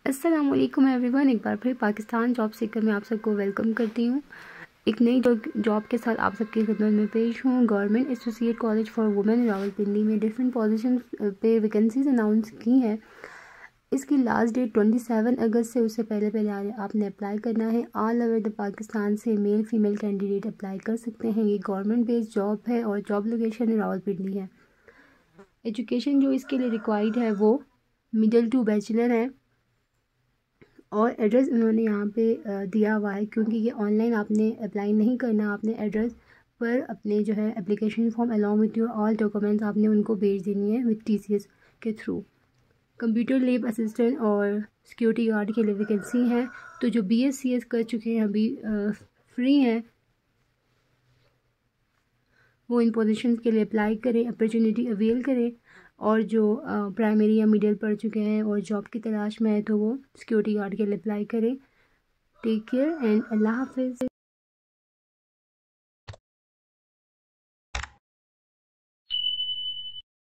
अस्सलाम वालेकुम एवरीवन। एक बार फिर पाकिस्तान जॉब सीकर में आप सबको वेलकम करती हूँ। एक नई जॉब के साथ आप सबकी खिदमत में पेश हूँ। Government associate college for women Rawalpindi में डिफरेंट पोजीशन पे वैकेंसीज अनाउंस की हैं। इसकी लास्ट डेट 27 अगस्त से उससे पहले आपने अप्लाई करना है। ऑल ओवर द पाकिस्तान से मेल फीमेल कैंडिडेट अप्लाई कर सकते हैं। ये गवर्नमेंट बेस्ड जॉब है और जॉब लोकेशन रावलपिंडी है। एजुकेशन जो इसके लिए रिक्वायर्ड है वो मिडिल टू बैचलर है और एड्रेस उन्होंने यहाँ पे दिया हुआ है, क्योंकि ये ऑनलाइन आपने अप्लाई नहीं करना। आपने एड्रेस पर अपने जो है application form along with your all documents आपने उनको भेज देनी है विथ TCS के थ्रू। कंप्यूटर लैब असिस्टेंट और सिक्योरिटी गार्ड के लिए वैकेंसी है। तो जो BScs कर चुके हैं अभी फ्री हैं, वो इन पोजीशंस के लिए अप्लाई करें, अपॉर्चुनिटी अवेल करें। और जो प्राइमरी या मिडिल पढ़ चुके हैं और जॉब की तलाश में है तो वो सिक्योरिटी गार्ड के लिए अप्लाई करें। टेक केयर एंड अल्लाह हाफिज़।